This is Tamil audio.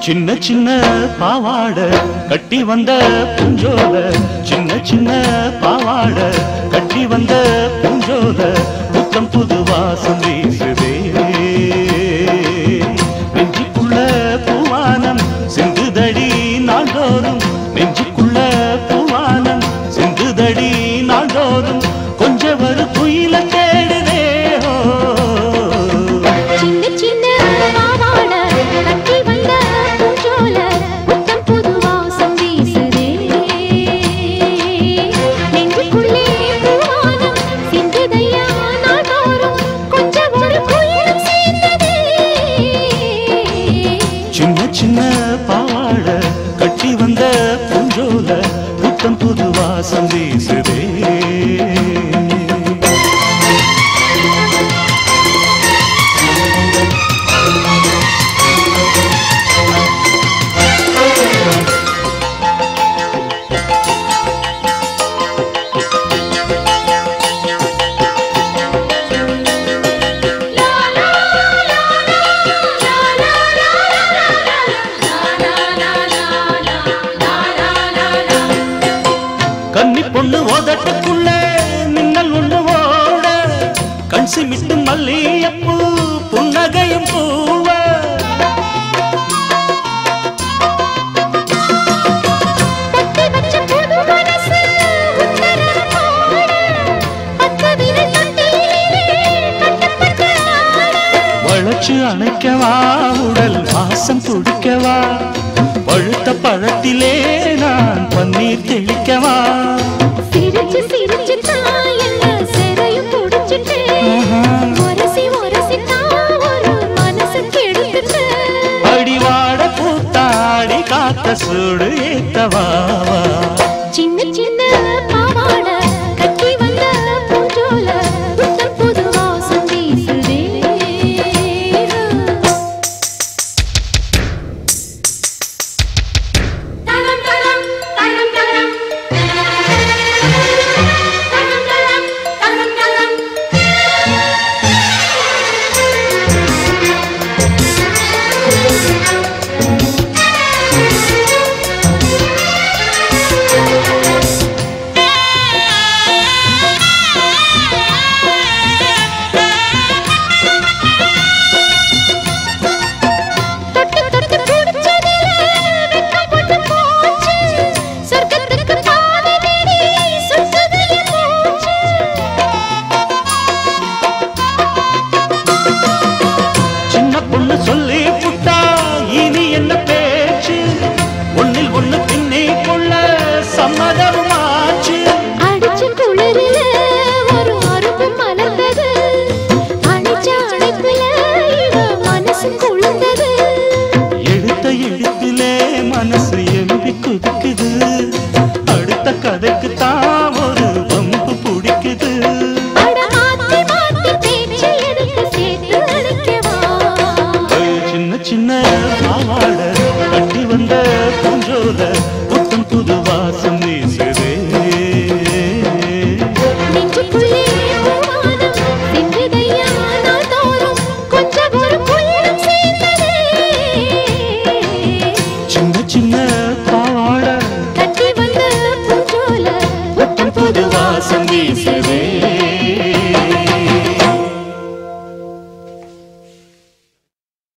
சின்ன சின்ன பாவாட கட்டி வந்த பூஞ்சோல சின்ன சின்ன பாவாட கட்டி வந்த பூஞ்சோல புத்தம் புது வாசம் வீசுதே நெஞ்சுக்குள்ள பூவானம் சிந்துதடி நாள்தோறும் நெஞ்சுக்குள்ள பூவானம் சிந்துதடி நாள்தோறும் கொஞ்சம் ஒரு குயில தேடுதே சின்ன பாவாட கட்டி வந்த பூஞ்சோல புத்தம் புது வாசம் வீசுதே கன்னி பொண்ணு ஓதட்டுக்குள்ள மின்னல் ஒண்ணு ஓட கண் சிமிட்டு மல்லியப்பூ புன்னகையும் பூவ வளைச்சு அணைக்கவா உடல் வாசம் துடிக்கவா பழுத்த பழத்திலே நான் பன்னீர் தெளிக்கவா சிரிச்சு சிரிச்சு தாயல்ல சிறையும் புடிச்சிட்டு ஒரசி ஒரசி ஒரு மனசு கெடுத்துட்டு அடிவாட பூத்தாடி காத்த சூடு